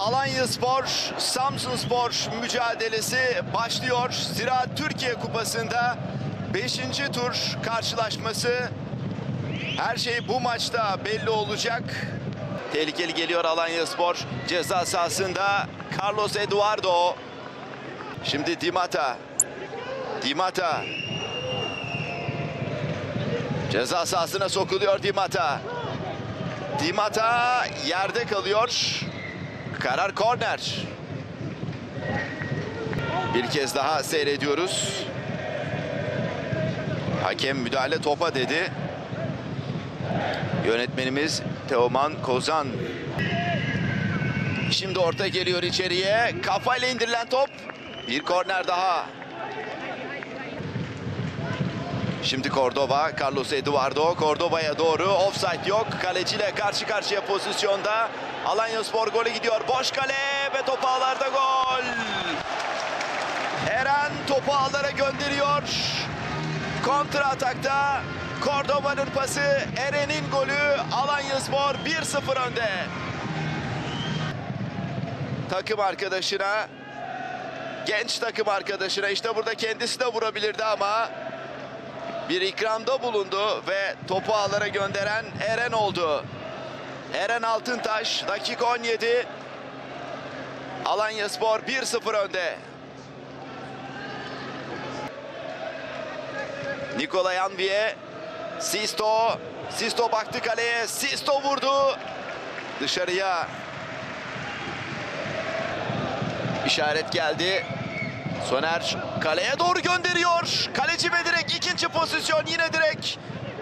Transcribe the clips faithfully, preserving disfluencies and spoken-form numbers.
Alanyaspor Samsunspor mücadelesi başlıyor. Zira Türkiye Kupası'nda beşinci tur karşılaşması. Her şey bu maçta belli olacak. Tehlikeli geliyor Alanyaspor. Ceza sahasında Carlos Eduardo. Şimdi Di Mata. Di Mata. Ceza sahasına sokuluyor Di Mata. Di Mata yerde kalıyor. Karar korner. Bir kez daha seyrediyoruz. Hakem müdahale topa dedi. Yönetmenimiz Teoman Kozan. Şimdi orta geliyor içeriye. Kafayla indirilen top. Bir korner daha. Şimdi Cordoba, Carlos Eduardo. Cordoba'ya doğru. Offside yok. Kaleciyle karşı karşıya pozisyonda. Alanyaspor golü gidiyor. Boş kale ve topu ağlarda gol. Eren topu ağlara gönderiyor. Kontra atakta Cordoba'nın pası, Eren'in golü. Alanyaspor bir sıfır önde. Takım arkadaşına, genç takım arkadaşına, işte burada kendisi de vurabilirdi ama bir ikramda bulundu ve topu ağlara gönderen Eren oldu. Eren Altıntaş, dakika on yedi. Alanyaspor bir sıfır önde. Nikola Yanviye, Sisto, Sisto baktı kaleye, Sisto vurdu dışarıya. İşaret geldi. Soner kaleye doğru gönderiyor. Kaleci ve direkt ikinci pozisyon, yine direkt.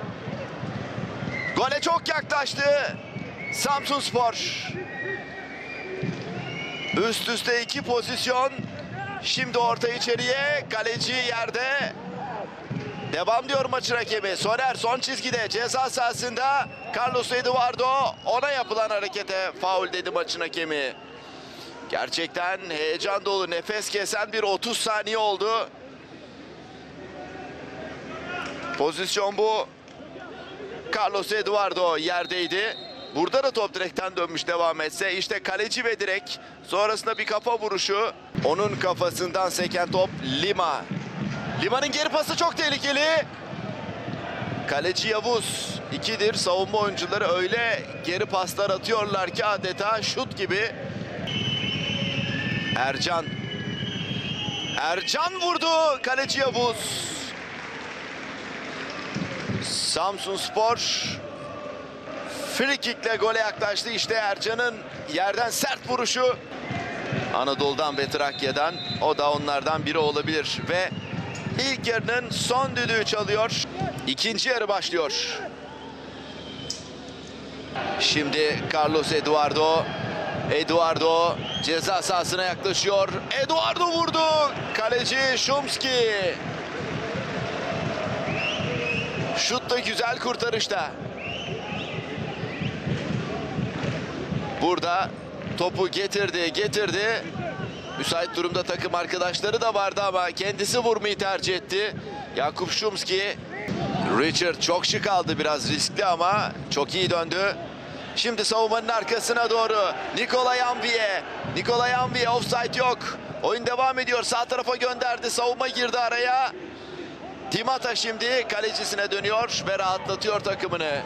Gole çok yaklaştı Samsunspor. Üst üste iki pozisyon. Şimdi orta içeriye, kaleci yerde. Devam diyor maçın hakemi. Soner son çizgide, ceza sahasında Carlos Eduardo. Ona yapılan harekete faul dedi maçın hakemi. Gerçekten heyecan dolu, nefes kesen bir otuz saniye oldu. Pozisyon bu. Carlos Eduardo yerdeydi. Burada da top direkten dönmüş, devam etse. İşte kaleci ve direk. Sonrasında bir kafa vuruşu. Onun kafasından seken top Lima. Lima'nın geri pası çok tehlikeli. Kaleci Yavuz. İkidir savunma oyuncuları öyle geri paslar atıyorlar ki adeta şut gibi. Ercan. Ercan vurdu. Kaleci Yavuz. Samsunspor free kick'le gole yaklaştı. İşte Ercan'ın yerden sert vuruşu. Anadolu'dan ve Trakya'dan. O da onlardan biri olabilir. Ve ilk yarının son düdüğü çalıyor. İkinci yarı başlıyor. Şimdi Carlos Eduardo. Eduardo ceza sahasına yaklaşıyor. Eduardo vurdu. Kaleci Şumski. Şut da güzel, kurtarışta. Burada topu getirdi, getirdi. Müsait durumda takım arkadaşları da vardı ama kendisi vurmayı tercih etti. Jakub Szumski. Richard çok şık aldı, biraz riskli ama çok iyi döndü. Şimdi savunmanın arkasına doğru Nikola Yanviye. Nikola Yanviye, offside yok. Oyun devam ediyor. Sağ tarafa gönderdi. Savunma girdi araya. Di Mata şimdi kalecisine dönüyor ve rahatlatıyor takımını.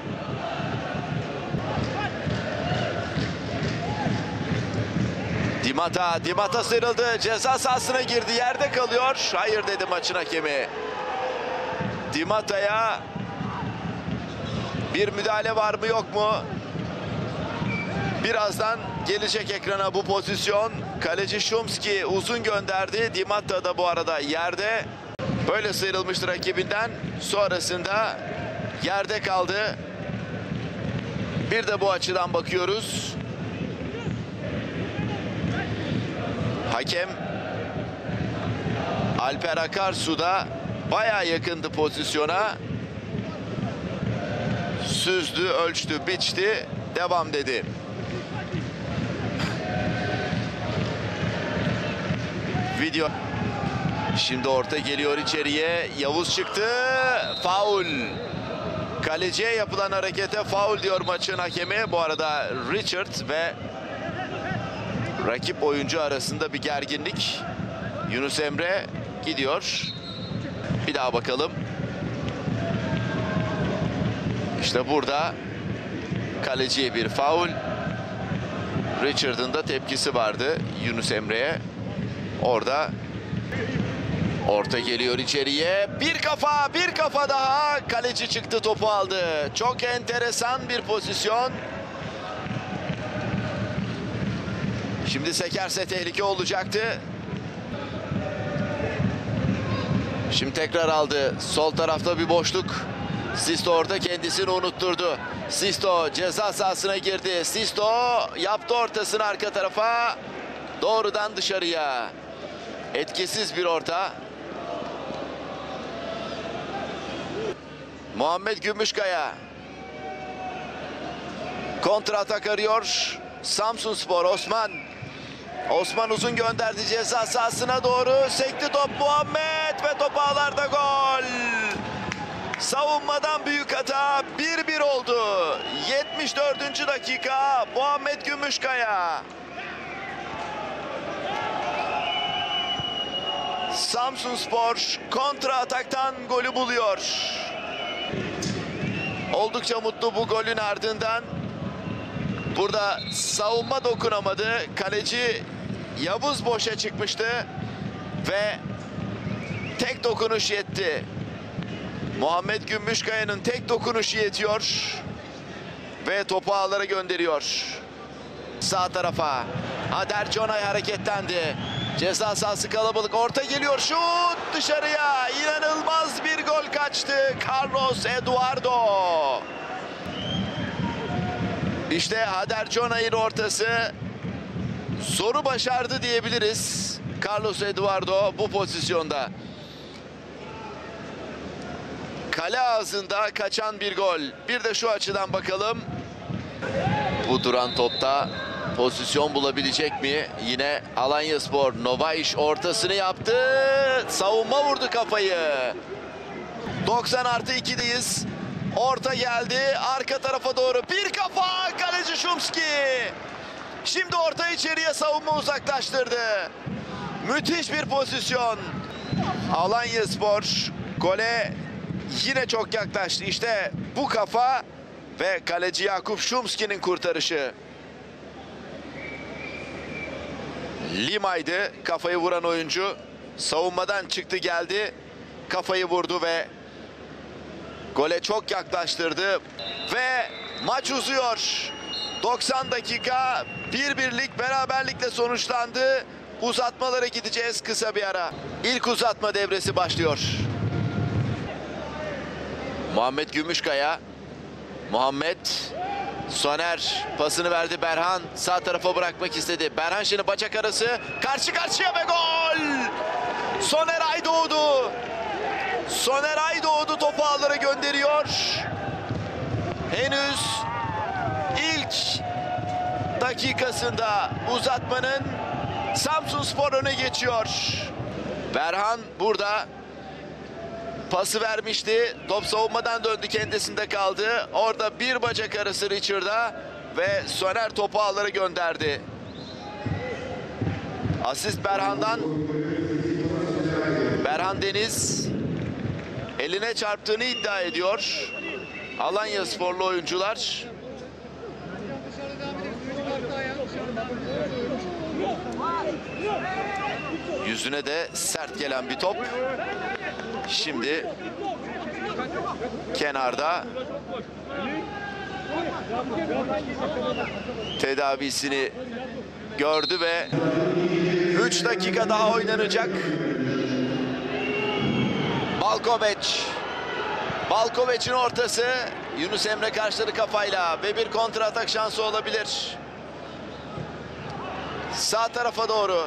Di Mata, Di Mata sıyrıldı. Ceza sahasına girdi. Yerde kalıyor. Hayır dedi maçın hakemi. Di Mata'ya bir müdahale var mı yok mu? Birazdan gelecek ekrana bu pozisyon. Kaleci Szumski uzun gönderdi. Di Mata da bu arada yerde. Böyle sıyrılmıştır rakibinden. Sonrasında yerde kaldı. Bir de bu açıdan bakıyoruz. Hakem Alper Akarsu da bayağı yakındı pozisyona. Süzdü, ölçtü, biçti. Devam dedi. Video. Şimdi orta geliyor içeriye. Yavuz çıktı. Faul. Kaleciye yapılan harekete faul diyor maçın hakemi. Bu arada Richard ve rakip oyuncu arasında bir gerginlik. Yunus Emre gidiyor. Bir daha bakalım. İşte burada kaleciye bir faul. Richard'ın da tepkisi vardı Yunus Emre'ye. Orada orta geliyor içeriye. Bir kafa, bir kafa daha. Kaleci çıktı, topu aldı. Çok enteresan bir pozisyon. Şimdi sekerse tehlike olacaktı. Şimdi tekrar aldı. Sol tarafta bir boşluk. Sisto orada kendisini unutturdu. Sisto ceza sahasına girdi. Sisto yaptı ortasını arka tarafa. Doğrudan dışarıya. Etkisiz bir orta. Muhammed Gümüşkaya. Kontra atak arıyor. Samsunspor. Osman. Osman uzun gönderdi ceza sahasına doğru. Sekti top Muhammed ve top ağlarda, gol. Savunmadan büyük hata. bir bir oldu. yetmiş dördüncü dakika. Muhammed Gümüşkaya. Samsunspor kontra ataktan golü buluyor. Oldukça mutlu bu golün ardından. Burada savunma dokunamadı. Kaleci Yavuz boşa çıkmıştı ve tek dokunuş yetti. Muhammed Gümüşkaya'nın tek dokunuşu yetiyor ve topu ağlara gönderiyor. Sağ tarafa Hader Conay hareketlendi. Ceza sahası kalabalık. Orta geliyor. Şut dışarıya. İnanılmaz bir gol kaçtı. Carlos Eduardo. İşte Hader Conay'ın ortası. Zoru başardı diyebiliriz. Carlos Eduardo bu pozisyonda. Kale ağzında kaçan bir gol. Bir de şu açıdan bakalım. Bu duran topta pozisyon bulabilecek mi? Yine Alanyaspor. Novaiş ortasını yaptı. Savunma vurdu kafayı. doksan artı ikideyiz. Orta geldi. Arka tarafa doğru. Bir kafa. Kaleci Şumski. Şimdi orta içeriye, savunma uzaklaştırdı. Müthiş bir pozisyon. Alanyaspor gole yine çok yaklaştı. İşte bu kafa ve kaleci Yakup Şumski'nin kurtarışı. Lima'ydı kafayı vuran oyuncu. Savunmadan çıktı geldi. Kafayı vurdu ve gole çok yaklaştırdı. Ve maç uzuyor. doksan dakika bir birlik beraberlikle sonuçlandı. Uzatmalara gideceğiz, kısa bir ara. İlk uzatma devresi başlıyor. Muhammed Gümüşkaya. Muhammed. Soner pasını verdi, Berhan sağ tarafa bırakmak istedi. Berhan şimdi bacak arası, karşı karşıya ve gol! Soner Aydoğdu. Soner Aydoğdu topu ağlara gönderiyor. Henüz ilk dakikasında uzatmanın Samsunspor öne geçiyor. Berhan burada pası vermişti. Top savunmadan döndü, kendisinde kaldı. Orada bir bacak arası Richard'a ve Soner topu ağlara gönderdi. Asist Berhan'dan. Berhan Deniz eline çarptığını iddia ediyor Alanyasporlu oyuncular. Yüzüne de sert gelen bir top. Şimdi kenarda tedavisini gördü ve üç dakika daha oynanacak. Balkoveç. Balkoveç'in ortası. Yunus Emre karşıladı kafayla ve bir kontra atak şansı olabilir. Sağ tarafa doğru.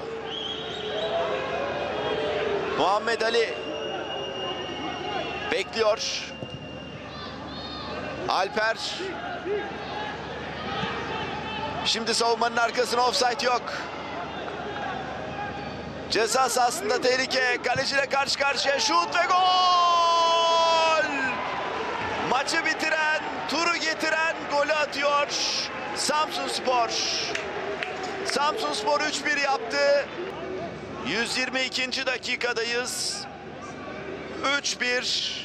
Muhammed Ali bekliyor. Alper. Şimdi savunmanın arkasına, ofsayt yok. Ceza sahasında tehlike. Kaleciyle karşı karşıya, şut ve gol! Maçı bitiren, turu getiren golü atıyor Samsunspor. Samsunspor üç bir yaptı. yüz yirmi ikinci dakikadayız. üç bir.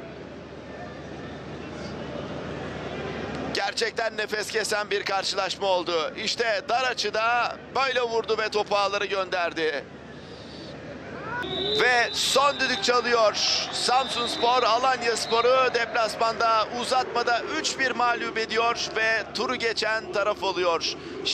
Gerçekten nefes kesen bir karşılaşma oldu. İşte dar açıda böyle vurdu ve topu ağları gönderdi. Ve son düdük çalıyor. Samsunspor Alanyaspor'u deplasmanda uzatmada üç bir mağlup ediyor ve turu geçen taraf oluyor.